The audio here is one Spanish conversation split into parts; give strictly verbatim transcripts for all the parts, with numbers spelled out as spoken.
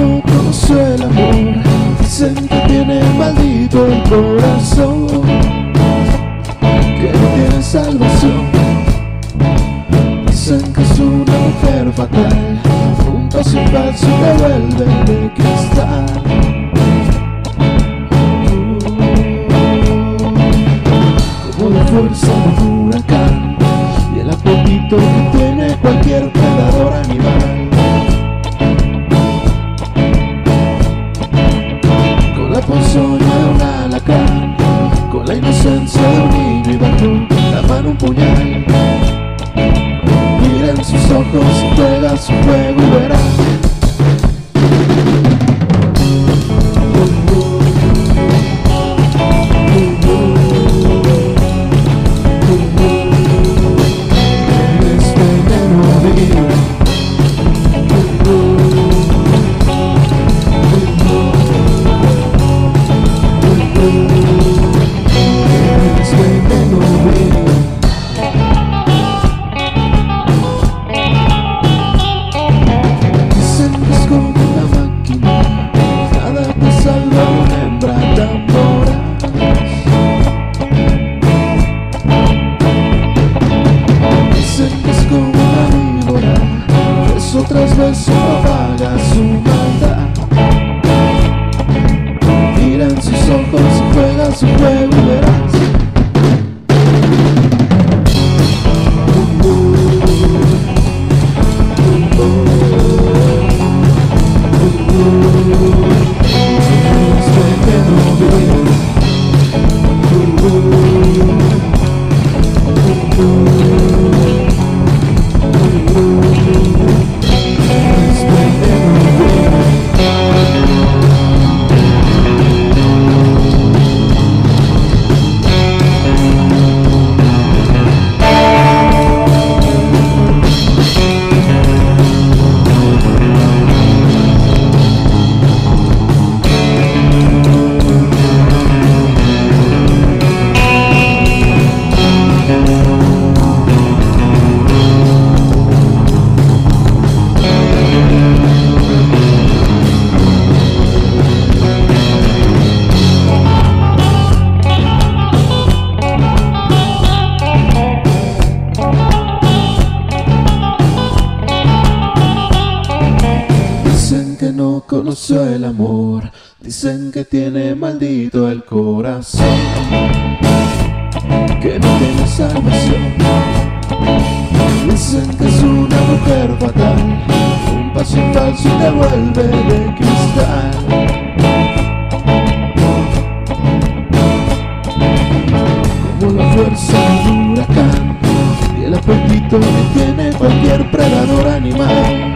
no conoció el amor, dicen que tiene maldito el corazón, que no tiene salvación. Dicen que es una mujer fatal, un paso en falso que vuelve de cristal. Como la fuerza de un huracán y el apetito que tiene cualquier predador animal. Con la ponzoña de un alacrán, con la inocencia de un niño y bajo la mano un puñal. Mira en sus ojos y juega su juego y verás. Otras veces apaga su maldad. Mira en sus ojos y juega su juego y verás. Que no conoció el amor, dicen que tiene maldito el corazón, que no tiene salvación. Dicen que es una mujer fatal, un paso en falso y te vuelve de cristal. Como la fuerza de un huracán y el apetito que tiene cualquier predador animal.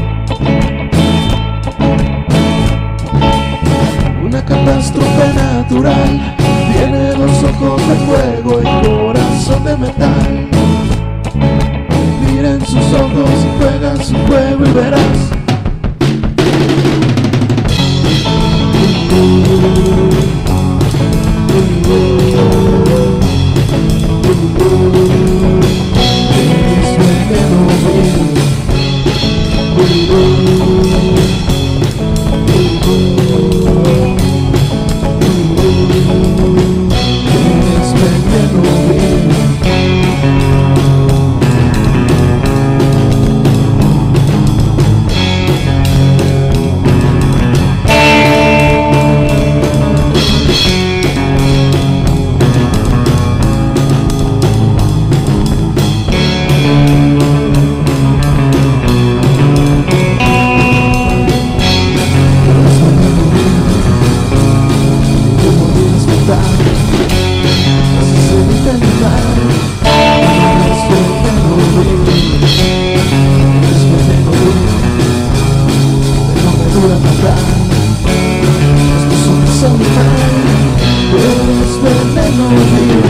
Una catástrofe natural, tiene los ojos de fuego y corazón de metal. Mira en sus ojos y juega su juego y verás. Eres veneno mío.